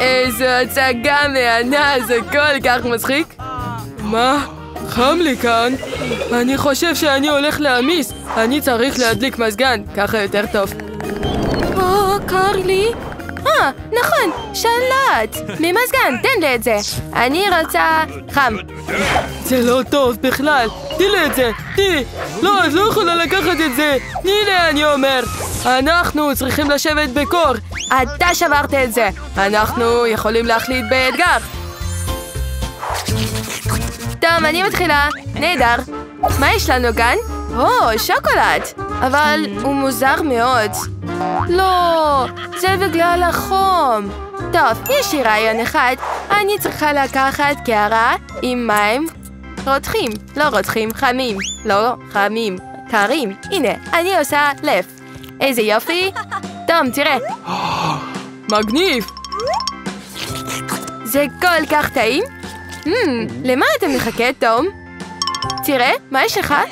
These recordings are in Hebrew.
איזו הצגה מהנה, זה כל כך מצחיק. מה? חם לי כאן. אני חושב שאני הולך להמיס. אני צריך להדליק מזגן, ככה יותר טוב. קר לי. נכון, שלט. ממזגן, תן לי את זה. אני רוצה חם. זה לא טוב בכלל. תני לי את זה, תני לי. לא, את לא יכולה לקחת את זה. תני לי, אני אומר. אנחנו צריכים לשבת בקור. אתה שברת את זה. אנחנו יכולים להחליט באתגר. טוב, אני מתחילה. נהדר. מה יש לנו כאן? שוקולד. אבל הוא מוזר מאוד. לא, זה בגלל החום. טוב, יש לי רעיון אחד. אני צריכה לקחת קערה עם מים רותחים. לא רותחים, חמים. לא חמים, קרים. הנה, אני עושה לב. איזה יופי. טוב, תראה. מגניב. זה כל כך טעים. למה אתה מחכה, תום? תראה, מה יש לך?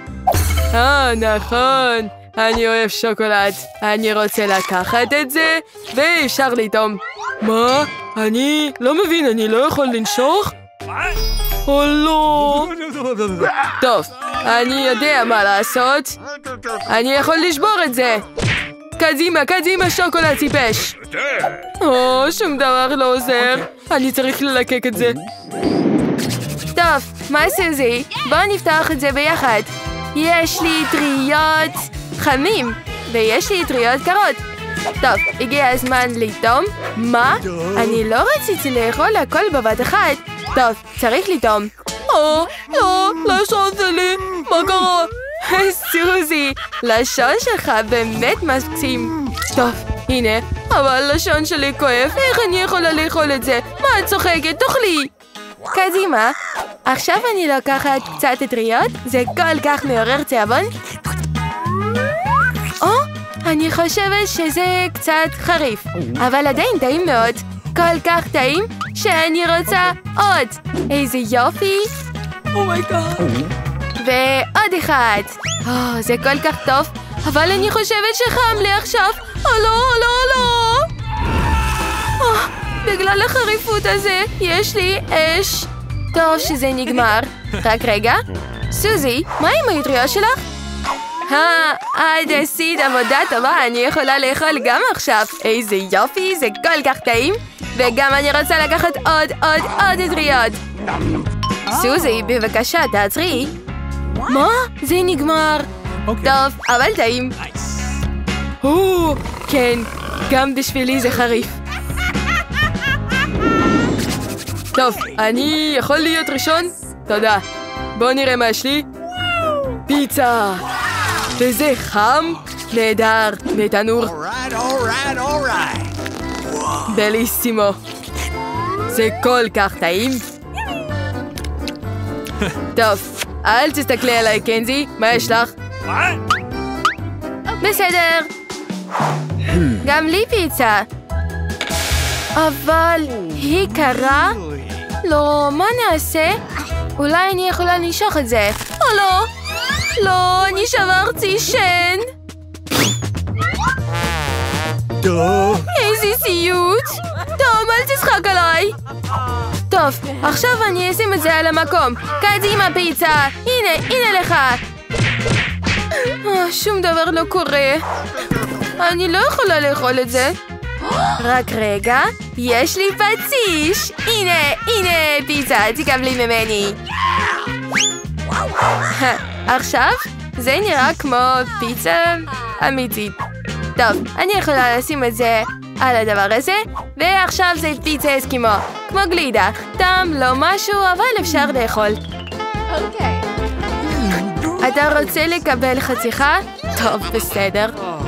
נכון. אני אוהב שוקולד. אני רוצה לקחת את זה, ואפשר לטעום. מה? אני לא מבין, אני לא יכול לנשוך? או לא. טוב, אני יודע מה לעשות. אני יכול לשבור את זה. קדימה, קדימה, שוקולד טיפש. שום דבר לא עוזר. אני צריך ללקק את זה. טוב, מה סוזי? בואו נפתח את זה ביחד. יש לי טריות חמים, ויש לי טריות קרות. טוב, הגיע הזמן לטעום. מה? אני לא רציתי לאכול הכל בבת אחת. טוב, צריך לטעום. לא, לשון שלי. מה קרה? סוזי, לשון שלך באמת מקסים. טוב, הנה, אבל לשון שלי כואב. איך אני יכולה לאכול את זה? מה את צוחקת? תאכלי. קדימה. עכשיו אני לוקחת קצת טריות. זה כל כך מעורר תיאבון. אני חושבת שזה קצת חריף, אבל עדיין טעים מאוד. כל כך טעים שאני רוצה עוד. איזה יופי. ועוד אחד. זה כל כך טוב, אבל אני חושבת שחם לי עכשיו. לא. בגלל החריפות הזה יש לי אש. טוב שזה נגמר. רק רגע. סוזי, מה עם המטריה שלך? את עשית עבודה טובה, אני יכולה לאכול גם עכשיו. איזה יופי, זה כל כך טעים. וגם אני רוצה לקחת עוד טריות. סוזי, בבקשה, תעצרי. מה? זה נגמר. טוב, אבל טעים. כן, גם בשבילי זה חריף. טוב, אני יכול להיות ראשון? תודה. בואו נראה מה יש לי. פיצה. וזה חם? נהדר, מתנור. דליסימו. זה כל כך טעים. טוב, אל תסתכלי עליי, קנזי. מה יש לך? בסדר. גם לי פיצה. אבל היא קרה? לא, מה נעשה? אולי אני יכולה לנשוך את זה. לא. לא, אני שברתי שן. איזה סיוט. טוב, אל תשחק עליי. טוב, עכשיו אני אשים את זה על המקום. קדימה פיצה. הנה לך. שום דבר לא קורה. אני לא יכולה לאכול את זה. רק רגע, יש לי פטיש. הנה, פיצה, תקבלי ממני. עכשיו, זה נראה כמו פיצה אמיתית. טוב, אני יכולה לשים את זה על הדבר הזה, ועכשיו זה פיצה אסקימו, כמו גלידה. טעם לא משהו, אבל אפשר לאכול. אתה רוצה לקבל חתיכה? טוב, בסדר.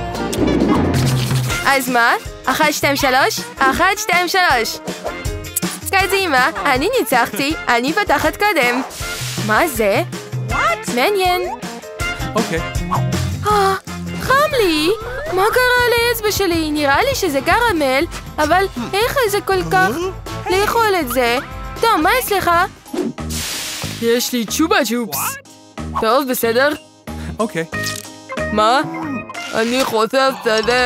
אז מה? 1, 2, 3? 1, 2, 3. קדימה, אני ניצחתי, אני פתחת קודם. מה זה? מעניין. אוקיי. חם לי. מה קרה לאצבע שלי? נראה לי שזה קרמל, אבל איך זה כל כך לאכול את זה? טוב, מה אצלך? יש לי צ'ובה צ'ופס. טוב, בסדר? אוקיי. מה? אני חושבת שזה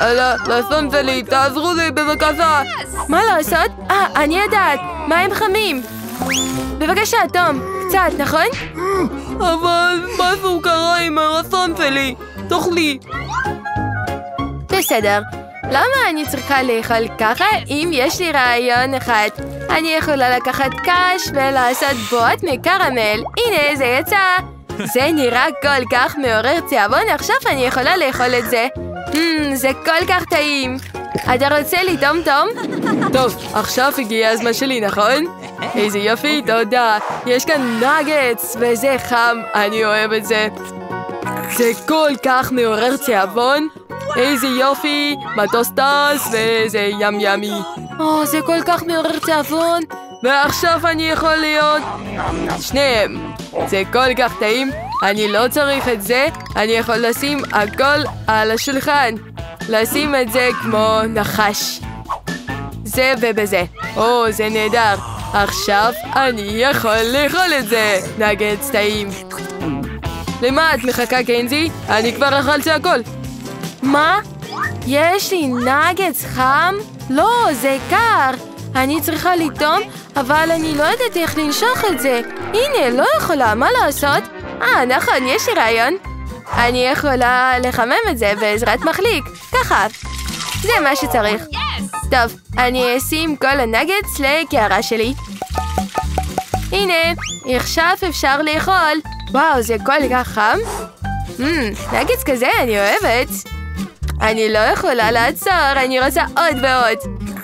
לסון שלי, תעזרו לי בבקשה. מה לעשות? אני יודעת. מים חמים. בבקשה, תום. קצת, נכון? אבל משהו קרה עם הרסון שלי. תאכלי. בסדר. למה אני צריכה לאכול ככה אם יש לי רעיון אחד? אני יכולה לקחת קש ולעשות בוט מקרמל. הנה, זה יצא. זה נראה כל כך מעורר צהבון, עכשיו אני יכולה לאכול את זה. זה כל כך טעים. אתה רוצה לטום תום? טוב, עכשיו הגיע הזמן שלי, נכון? איזה יופי, תודה. יש כאן נגטס וזה חם, אני אוהב את זה. זה כל כך מעורר צהבון. איזה יופי, מטוס טס וזה ים ימי. זה כל כך מעורר צהבון. ועכשיו אני יכול להיות שניהם. זה כל כך טעים, אני לא צריך את זה. אני יכול לשים הכל על השולחן. לשים את זה כמו נחש. זה ובזה. זה נהדר. עכשיו אני יכול לאכול את זה. נגטס טעים. למה את מחכה, קנזי? אני כבר אכלתי הכל. מה? יש לי נגטס חם? לא, זה קר. אני צריכה לטום, אבל אני לא יודעת איך לנשוך את זה. הנה, לא יכולה, מה לעשות? נכון, יש לי רעיון. אני יכולה לחמם את זה בעזרת מחליק. ככה. זה מה שצריך. טוב, אני אשים כל הנגטס לקערה שלי. הנה, עכשיו אפשר לאכול. וואו, זה כל כך חם. נגטס כזה אני אוהבת. אני לא יכולה לעצור, אני רוצה עוד ועוד.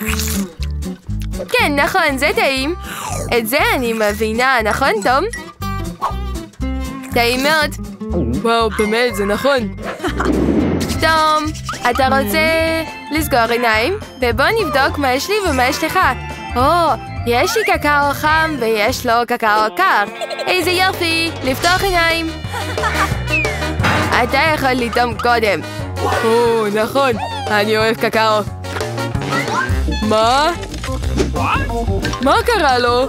כן, נכון, זה טעים. את זה אני מבינה, נכון, תום? טעים מאוד. וואו, באמת, זה נכון. תום, אתה רוצה לסגור עיניים? ובוא נבדוק מה יש לי ומה יש לך. יש לי קקאו חם ויש לו קקאו קר. איזה יופי, לפתוח עיניים. אתה יכול לטום קודם. נכון, אני אוהב קקאו. מה? מה קרה לו?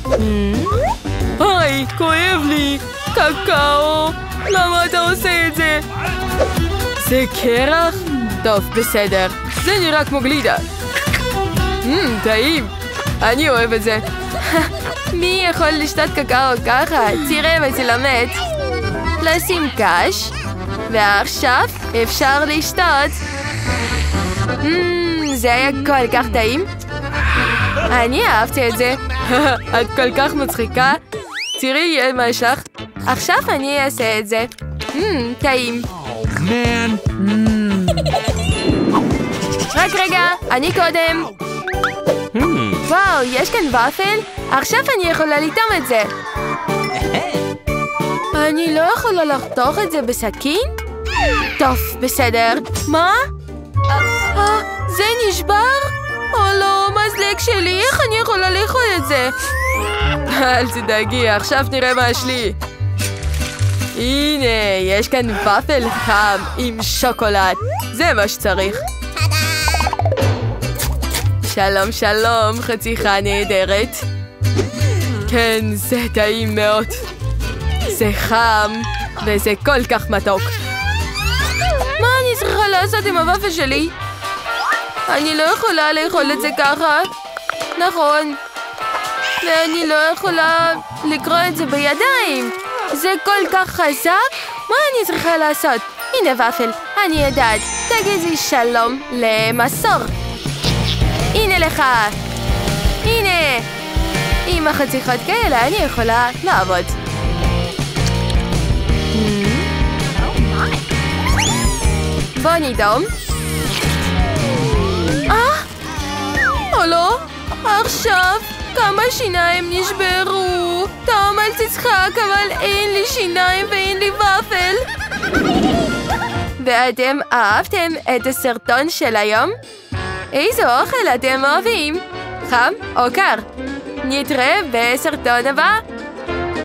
היי, כואב לי. קקאו, למה אתה עושה את זה? זה קרח? טוב, בסדר. זה נראה כמו גלידה. טעים. אני אוהב את זה. מי יכול לשתות קקאו ככה? תראה ותלמד. לשים קש. ועכשיו אפשר לשתות. זה היה כל כך טעים. אני אהבתי את זה. את כל כך מצחיקה. תראי מה יש לך. עכשיו אני אעשה את זה. טעים. רק רגע, אני קודם. וואו, יש כאן ופל? עכשיו אני יכולה לטום את זה. אני לא יכולה לחתוך את זה בסכין? טוב, בסדר. מה? זה נשבר? לא, מזלג שלי, איך אני יכולה לאכול את זה? אל תדאגי, עכשיו נראה מה יש לי. הנה, יש כאן ופל חם עם שוקולד. זה מה שצריך. שלום, שלום, חתיכה נהדרת. כן, זה טעים מאוד. זה חם, וזה כל כך מתוק. מה אני צריכה לעשות עם הוופל שלי? אני לא יכולה לאכול את זה ככה. נכון. ואני לא יכולה לקרוא את זה בידיים. זה כל כך חזק. מה אני צריכה לעשות? הנה ופל, אני יודעת. תגידי שלום למסור. הנה לך. הנה. עם החתיכות כאלה אני יכולה לעבוד. בוא נדום. לא. עכשיו כמה שיניים נשברו. תום, אל תצחק, אבל אין לי שיניים ואין לי ופל. ואתם אהבתם את הסרטון של היום? איזה אוכל אתם אוהבים? חם או קר? נתראה בסרטון הבא.